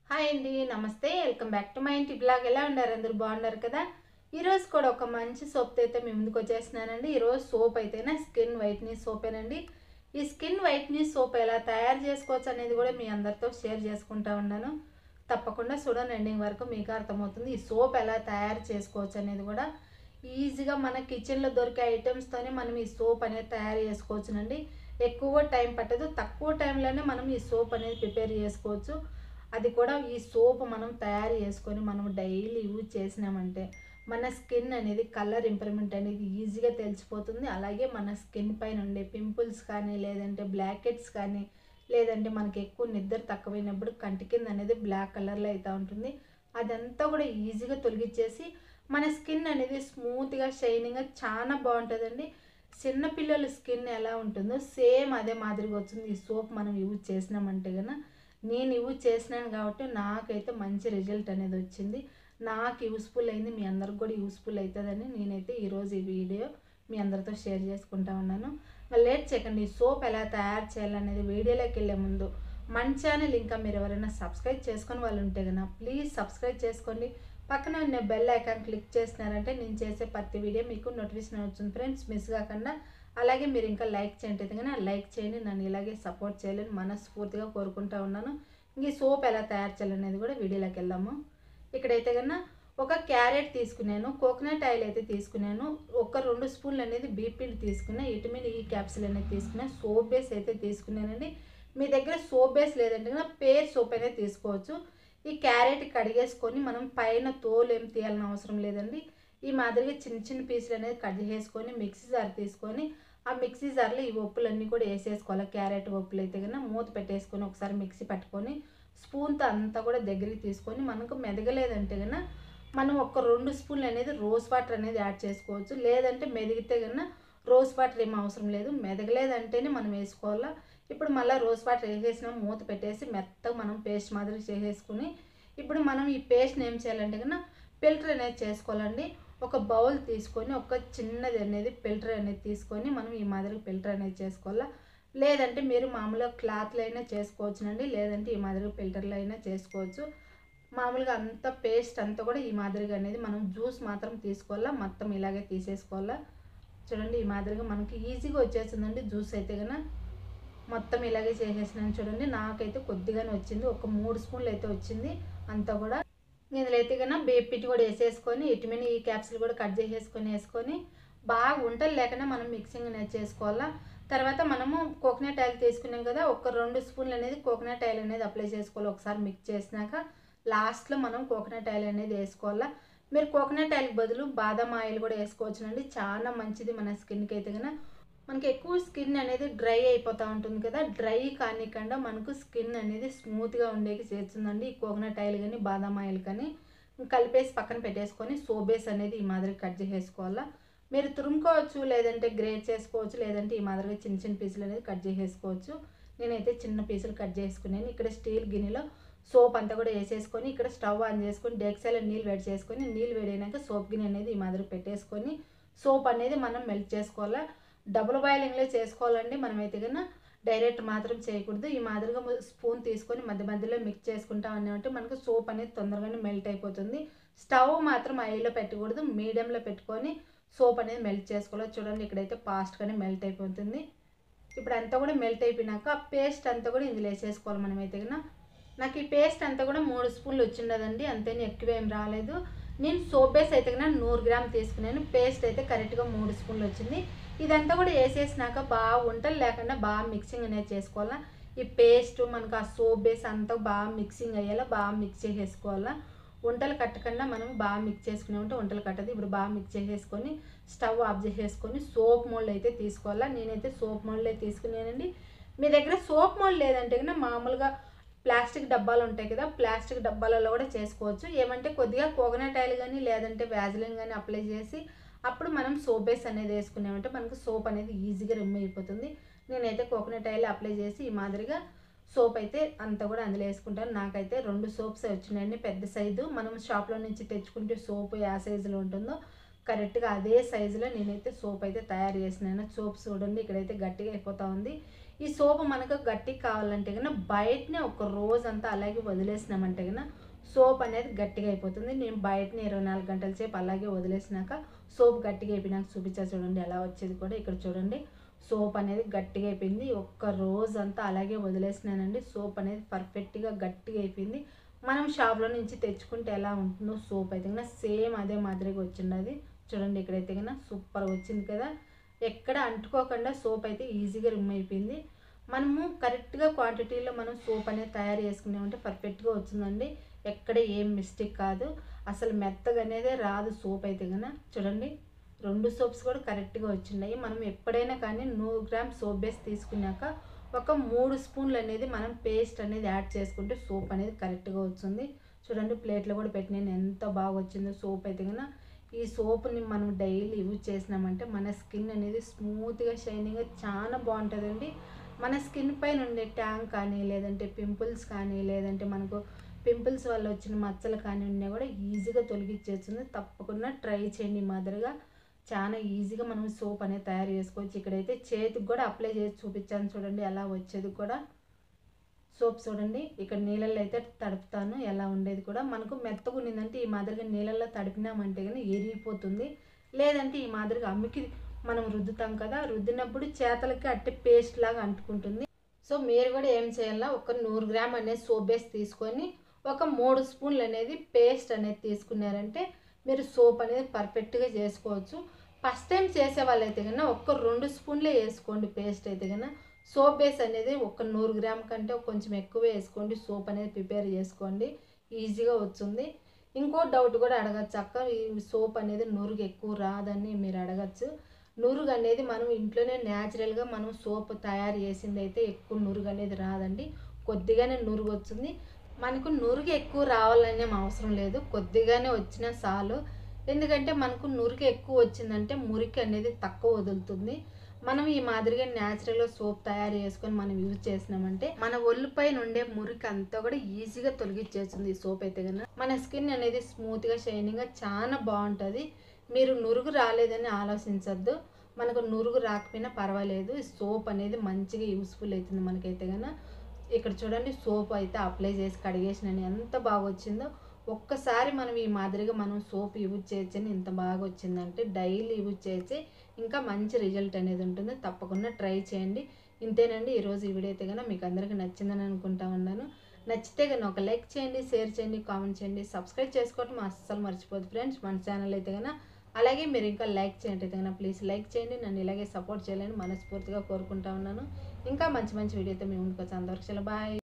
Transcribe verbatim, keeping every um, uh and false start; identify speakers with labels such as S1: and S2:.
S1: Hi అండి, నమస్తే. Welcome back to my ఇంటి బ్లాగ్. ఎలా ఉన్నారు? అందరూ బాగున్నారు కదా? ఈరోజు కూడా ఒక మంచి సోప్ అయితే మీ ముందుకు వచ్చేస్తున్నానండి. ఈరోజు సోప్ అయితేనే స్కిన్ వైట్నింగ్ సోపేనండి. ఈ స్కిన్ వైట్నింగ్ సోప్ ఎలా తయారు చేసుకోవచ్చు అనేది కూడా మీ అందరితో షేర్ చేసుకుంటా ఉన్నాను. తప్పకుండా చూడండి, ఎండింగ్ వరకు మీకు అర్థమవుతుంది. ఈ సోప్ ఎలా తయారు చేసుకోవచ్చు అనేది కూడా ఈజీగా మన కిచెన్లో దొరికే ఐటమ్స్తోనే మనం ఈ సోప్ అనేది తయారు చేసుకోవచ్చునండి. ఎక్కువ టైం పట్టదు, తక్కువ టైంలోనే మనం ఈ సోప్ అనేది ప్రిపేర్ చేసుకోవచ్చు. అది కూడా ఈ సోప్ మనం తయారు చేసుకొని మనం డైలీ యూజ్ చేసినామంటే మన స్కిన్ అనేది కలర్ ఇంప్రూవ్మెంట్ అనేది ఈజీగా తెలిసిపోతుంది. అలాగే మన స్కిన్ పైన ఉండే పింపుల్స్ కానీ, లేదంటే బ్లాక్ హెడ్స్ కానీ, లేదంటే మనకి ఎక్కువ నిద్ర తక్కువైనప్పుడు కంటి కింద అనేది బ్లాక్ కలర్లో అవుతూ ఉంటుంది. అదంతా కూడా ఈజీగా తొలగించేసి మన స్కిన్ అనేది స్మూత్గా షైనింగ్గా చాలా బాగుంటుందండి. చిన్నపిల్లల స్కిన్ ఎలా ఉంటుందో సేమ్ అదే మాదిరిగా వచ్చింది ఈ సోప్ మనం యూజ్ చేసినామంటే కనుక. నేను యూజ్ చేసినాను కాబట్టి నాకైతే మంచి రిజల్ట్ అనేది వచ్చింది. నాకు యూస్ఫుల్ అయింది, మీ అందరికి కూడా యూస్ఫుల్ అవుతుందని నేనైతే ఈరోజు ఈ వీడియో మీ అందరితో షేర్ చేసుకుంటా ఉన్నాను. లేట్ చేయకండి, ఈ సోప్ ఎలా తయారు చేయాలనేది వీడియోలోకి వెళ్ళే ముందు మన ఛానల్ ఇంకా మీరు ఎవరైనా సబ్స్క్రైబ్ చేసుకొని వాళ్ళు ఉంటే కనుక ప్లీజ్ సబ్స్క్రైబ్ చేసుకోండి. పక్కన ఉన్న బెల్ ఐకాన్ క్లిక్ చేసినారంటే నేను చేసే ప్రతి వీడియో మీకు నోటిఫికేషన్ వచ్చింది ఫ్రెండ్స్, మిస్ కాకుండా. అలాగే మీరు ఇంకా లైక్ చేయండి కానీ లైక్ చేయండి, నన్ను ఇలాగే సపోర్ట్ చేయాలని మనస్ఫూర్తిగా కోరుకుంటా ఉన్నాను. ఇంక ఈ సోప్ ఎలా తయారు చేయాలనేది కూడా వీడియోలోకి వెళ్దాము. ఇక్కడైతే కన్నా ఒక క్యారెట్ తీసుకున్నాను, కోకోనట్ ఆయిల్ అయితే తీసుకున్నాను, ఒక రెండు స్పూన్లు అనేది బీపీని తీసుకున్నా, విటమిన్ ఈ క్యాప్సిల్ అనేది తీసుకున్నా, సోప్ బేస్ అయితే తీసుకున్నానండి. మీ దగ్గర సోప్ బేస్ లేదంటే కన్నా పేర్ సోప్ అనేది తీసుకోవచ్చు. ఈ క్యారెట్ కడిగేసుకొని మనం పైన తోలు ఏం తీయాలని అవసరం లేదండి. ఈ మాదిరిగా చిన్న చిన్న పీసులు అనేది కట్ చేసుకొని మిక్సీ జార్ తీసుకొని ఆ మిక్సీ జార్లో ఈ ఒప్పులన్నీ కూడా వేసేసుకోవాలి. క్యారెట్ ఒప్పులు అయితే కన్నా మూత పెట్టేసుకొని ఒకసారి మిక్సీ పట్టుకొని స్పూన్తో అంతా కూడా దగ్గరికి తీసుకొని మనకు మెదగలేదంటే కన్నా మనం ఒక రెండు స్పూన్లు అనేది రోజ్ వాటర్ అనేది యాడ్ చేసుకోవచ్చు. లేదంటే మెదిగితే కన్నా రోజ్ వాటర్ ఏం అవసరం లేదు, మెదగలేదంటేనే మనం వేసుకోవాలా. ఇప్పుడు మళ్ళీ రోజ్ వాటర్ వేసేసినా మూత పెట్టేసి మెత్తగా మనం పేస్ట్ మాదిరి చేసేసుకుని ఇప్పుడు మనం ఈ పేస్ట్ని ఏం చేయాలంటే కన్నా ఫిల్టర్ అనేది చేసుకోవాలండి. ఒక బౌల్ తీసుకొని ఒక చిన్నది అనేది ఫిల్టర్ అనేది తీసుకొని మనం ఈ మాదిరి ఫిల్టర్ అనేది చేసుకోవాలా. లేదంటే మీరు మామూలుగా క్లాత్లో అయినా చేసుకోవచ్చునండి, లేదంటే ఈ మాదిరిగా ఫిల్టర్లో అయినా చేసుకోవచ్చు. మామూలుగా అంత పేస్ట్ అంతా కూడా ఈ మాదిరిగా అనేది మనం జ్యూస్ మాత్రం తీసుకోవాలా, మొత్తం ఇలాగే తీసేసుకోవాలా. చూడండి ఈ మాదిరిగా మనకి ఈజీగా వచ్చేసిందండి జ్యూస్ అయితే కన్నా. మొత్తం ఇలాగే చేసేసినాను చూడండి, నాకైతే కొద్దిగానే వచ్చింది, ఒక మూడు స్పూన్లు అయితే వచ్చింది అంతా కూడా. ఇందులో అయితే కన్నా బేపిటి కూడా వేసేసుకొని విటమిన్ ఈ క్యాప్సిల్ కూడా కట్ చేసేసుకొని వేసుకొని బాగా ఉంటలు లేకుండా మనం మిక్సింగ్ అనేది చేసుకోవాలా. తర్వాత మనము కోకోనట్ ఆయిల్ తీసుకున్నాం కదా, ఒక రెండు స్పూన్లు అనేది కోకోనట్ ఆయిల్ అనేది అప్లై చేసుకోవాలి. ఒకసారి మిక్స్ చేసినాక లాస్ట్లో మనం కోకోనట్ ఆయిల్ అనేది వేసుకోవాలా. మీరు కోకోనట్ ఆయిల్ బదులు బాదం ఆయిల్ కూడా వేసుకోవచ్చునండి, చాలా మంచిది మన స్కిన్కి అయితే కన్నా. మనకి ఎక్కువ స్కిన్ అనేది డ్రై అయిపోతూ ఉంటుంది కదా, డ్రై కానికుండా మనకు స్కిన్ అనేది స్మూత్గా ఉండేకి చేస్తుందండి ఈ కోకోనట్ ఆయిల్ కానీ బాదం ఆయిల్ కానీ. కలిపేసి పక్కన పెట్టేసుకొని సోబేస్ అనేది ఈ మాదిరి కట్ చేసేసుకోవాలా. మీరు తురుముకోవచ్చు, లేదంటే గ్రేట్ చేసుకోవచ్చు, లేదంటే ఈ మాదిరిగా చిన్న చిన్న పీసులు అనేది కట్ చేసేసుకోవచ్చు. నేనైతే చిన్న పీసులు కట్ చేసుకున్నాను. ఇక్కడ స్టీల్ గిన్నెలో సోప్ అంతా కూడా వేసేసుకొని ఇక్కడ స్టవ్ ఆన్ చేసుకొని డెక్సైలో నీళ్ళు వేడి చేసుకొని నీళ్ళు వేడైనాక సోప్ గిన్నె అనేది ఈ మాదిరి పెట్టేసుకొని సోప్ అనేది మనం మెల్ట్ చేసుకోవాలా. డబుల్ బాయిలింగ్లో చేసుకోవాలండి మనమైతే కన్నా, డైరెక్ట్ మాత్రం చేయకూడదు. ఈ మాదిరిగా స్పూన్ తీసుకొని మధ్య మధ్యలో మిక్స్ చేసుకుంటా ఉన్నామంటే మనకు సోప్ అనేది తొందరగానే మెల్ట్ అయిపోతుంది. స్టవ్ మాత్రం హైలో పెట్టకూడదు, మీడియంలో పెట్టుకొని సోప్ అనేది మెల్ట్ చేసుకోవాలి. చూడండి ఇక్కడైతే ఫాస్ట్గానే మెల్ట్ అయిపోతుంది. ఇప్పుడు అంతా కూడా మెల్ట్ అయిపోయినాక ఆ పేస్ట్ అంతా కూడా ఇందులో వేసేసుకోవాలి మనమైతే కన్నా. నాకు ఈ పేస్ట్ అంతా కూడా మూడు స్పూన్లు వచ్చిండదండి, అంతేని ఎక్కువ ఏం రాలేదు. నేను సోప్ బేస్ అయితే కన్నా నూరు గ్రామ్ తీసుకున్నాను, పేస్ట్ అయితే కరెక్ట్గా మూడు స్పూన్లు వచ్చింది. ఇదంతా కూడా వేసేసినాక బాగా వంటలు లేకుండా బాగా మిక్సింగ్ అనేది చేసుకోవాలా. ఈ పేస్ట్ మనకు ఆ సోప్ బేస్ అంతా బాగా మిక్సింగ్ అయ్యేలా బాగా మిక్స్ చేసేసుకోవాలా. వంటలు కట్టకుండా మనం బాగా మిక్స్ చేసుకున్నామంటే వంటలు కట్టదు. ఇప్పుడు బాగా మిక్స్ చేసేసుకొని స్టవ్ ఆఫ్ చేసేసుకొని సోప్ మోల్డ్ అయితే తీసుకోవాలా. నేనైతే సోప్ మోల్డ్ అయితే తీసుకున్నానండి. మీ దగ్గర సోప్ మోల్డ్ లేదంటే కన్నా మామూలుగా ప్లాస్టిక్ డబ్బాలు ఉంటాయి కదా, ప్లాస్టిక్ డబ్బాలలో కూడా చేసుకోవచ్చు. ఏమంటే కొద్దిగా కోకోనట్ ఆయిల్ కానీ లేదంటే వ్యాజిలిన్ కానీ అప్లై చేసి అప్పుడు మనం సోప్ బేస్ అనేది వేసుకున్నామంటే మనకు సోప్ అనేది ఈజీగా రిమూవ్ అయిపోతుంది. నేనైతే కోకోనట్ ఆయిల్ అప్లై చేసి ఈ మాదిరిగా సోప్ అయితే అంతా కూడా అందులో వేసుకుంటాను. నాకైతే రెండు సోప్స్ వచ్చినాయండి పెద్ద సైజు. మనం షాప్లో నుంచి తెచ్చుకుంటే సోప్ ఏ సైజులో ఉంటుందో కరెక్ట్గా అదే సైజులో నేనైతే సోప్ అయితే తయారు చేసినాను. సోప్ చూడండి ఇక్కడైతే గట్టిగా అయిపోతూ ఉంది. ఈ సోప్ మనకు గట్టిగా కావాలంటే కన్నా బయటనే ఒక రోజంతా అలాగే వదిలేసినామంటే కన్నా సోప్ అనేది గట్టిగా అయిపోతుంది. నేను బయటనే ఇరవై నాలుగు గంటల సేపు అలాగే వదిలేసినాక సోప్ గట్టిగా అయిపోయినాక చూపించా చూడండి ఎలా వచ్చేది కూడా. ఇక్కడ చూడండి సోప్ అనేది గట్టిగా అయిపోయింది. ఒక్క రోజంతా అలాగే వదిలేసినానండి. సోప్ అనేది పర్ఫెక్ట్గా గట్టిగా అయిపోయింది. మనం షాప్లో నుంచి తెచ్చుకుంటే ఎలా ఉంటుందో సోప్ అయితే కన్నా సేమ్ అదే మాదిరిగా వచ్చింది. చూడండి ఇక్కడైతే కన్నా సూపర్ వచ్చింది కదా. ఎక్కడ అంటుకోకుండా సోప్ అయితే ఈజీగా రిమూవ్ అయిపోయింది. మనము కరెక్ట్గా క్వాంటిటీలో మనం సోప్ అనేది తయారు చేసుకున్నామంటే పర్ఫెక్ట్గా వచ్చిందండి. ఎక్కడ ఏం మిస్టేక్ కాదు. అసలు మెత్తగా అనేది రాదు సోప్ అయితే కన్నా. చూడండి రెండు సోప్స్ కూడా కరెక్ట్గా వచ్చినాయి. మనం ఎప్పుడైనా కానీ నూరు గ్రామ్ సోప్ బేస్ తీసుకున్నాక ఒక మూడు స్పూన్లు అనేది మనం పేస్ట్ అనేది యాడ్ చేసుకుంటే సోప్ అనేది కరెక్ట్గా వస్తుంది. చూడండి ప్లేట్లో కూడా పెట్టినాను ఎంత బాగా వచ్చిందో సోప్ అయితే కన్నా. ఈ సోప్ని మనం డైలీ యూజ్ చేసినామంటే మన స్కిన్ అనేది స్మూత్గా షైనింగ్గా చాలా బాగుంటుందండి. మన స్కిన్ పైన ఉండే ట్యాంక్ కానీ లేదంటే పింపుల్స్ కానీ లేదంటే మనకు పింపుల్స్ వల్ల వచ్చిన మచ్చలు కానీ ఉన్నా కూడా ఈజీగా తొలగించేస్తుంది. తప్పకుండా ట్రై చేయండి. మాదిరిగా చాలా ఈజీగా మనం సోప్ అనేది తయారు చేసుకోవచ్చు. ఇక్కడైతే చేతికి కూడా అప్లై చేసి చూపించాను చూడండి ఎలా వచ్చేది కూడా. సోప్ చూడండి ఇక్కడ నీళ్ళల్లో అయితే తడుపుతాను ఎలా ఉండేది కూడా. మనకు మెత్తగా ఉన్నిందంటే ఈ మాదిరిగా నీళ్ళల్లో తడిపినామంటే కానీ ఎరిగిపోతుంది. లేదంటే ఈ మాదిరిగా అమ్మికి మనం రుద్దుతాం కదా, రుద్దినప్పుడు చేతలకి అట్టే పేస్ట్ లాగా అంటుకుంటుంది. సో మీరు కూడా ఏం చేయాలా, ఒక నూరు గ్రామ్ అనేది సోప్ బేస్ తీసుకొని ఒక మూడు స్పూన్లు అనేది పేస్ట్ అనేది తీసుకున్నారంటే మీరు సోప్ అనేది పర్ఫెక్ట్గా చేసుకోవచ్చు. ఫస్ట్ టైం చేసే వాళ్ళైతే కన్నా ఒక్క రెండు స్పూన్లే వేసుకోండి పేస్ట్ అయితే కన్నా. సోప్ బేస్ అనేది ఒక నూరు గ్రామ్ కంటే కొంచెం ఎక్కువ వేసుకోండి. సోప్ అనేది ప్రిపేర్ చేసుకోండి, ఈజీగా వస్తుంది. ఇంకో డౌట్ కూడా అడగచ్చు, అక్క ఈ సోప్ అనేది నురుగు ఎక్కువ రాదని మీరు అడగచ్చు. నురుగు అనేది మనం ఇంట్లోనే న్యాచురల్గా మనం సోప్ తయారు చేసింది అయితే ఎక్కువ నురుగు అనేది రాదండి. కొద్దిగానే నురుగు వచ్చింది. మనకు నురుగు ఎక్కువ రావాలనే అవసరం లేదు, కొద్దిగానే వచ్చినా చాలు. ఎందుకంటే మనకు నురుగు ఎక్కువ వచ్చిందంటే మురికి అనేది తక్కువ వదులుతుంది. మనం ఈ మాదిరిగా న్యాచురల్గా సోప్ తయారు చేసుకొని మనం యూజ్ చేసినామంటే మన ఒళ్ళు పైన ఉండే మురికి అంతా కూడా ఈజీగా తొలగించేస్తుంది ఈ సోప్ అయితే కన్నా. మన స్కిన్ అనేది స్మూత్గా షైనింగ్గా చాలా బాగుంటుంది. మీరు నురుగు రాలేదని ఆలోచించద్దు. మనకు నురుగు రాకపోయినా పర్వాలేదు, ఈ సోప్ అనేది మంచిగా యూస్ఫుల్ అవుతుంది మనకైతే కన్నా. ఇక్కడ చూడండి సోప్ అయితే అప్లై చేసి కడిగేసినాను ఎంత బాగా వచ్చిందో. ఒక్కసారి మనం ఈ మాదిరిగా మనం సోప్ యూజ్ చేయొచ్చని ఇంత బాగా వచ్చిందంటే డైలీ యూజ్ చేయొచ్చు, ఇంకా మంచి రిజల్ట్ అనేది ఉంటుంది. తప్పకుండా ట్రై చేయండి. ఇంతేనండి ఈరోజు ఈ వీడియో అయితే కన్నా మీకు అందరికీ నచ్చిందని అనుకుంటా ఉన్నాను. నచ్చితే కన్నా ఒక లైక్ చేయండి, షేర్ చేయండి, కామెంట్ చేయండి, సబ్స్క్రైబ్ చేసుకోవటం అస్సలు మర్చిపోదు ఫ్రెండ్స్ మన ఛానల్ అయితే కన్నా. అలాగే మీరు ఇంకా లైక్ చేయండి అయితే కన్నా ప్లీజ్ లైక్ చేయండి. నన్ను ఇలాగే సపోర్ట్ చేయాలని మనస్ఫూర్తిగా కోరుకుంటా ఉన్నాను. ఇంకా మంచి మంచి వీడియోతో మేము ముందుకు వచ్చి అందరికీ బాయ్.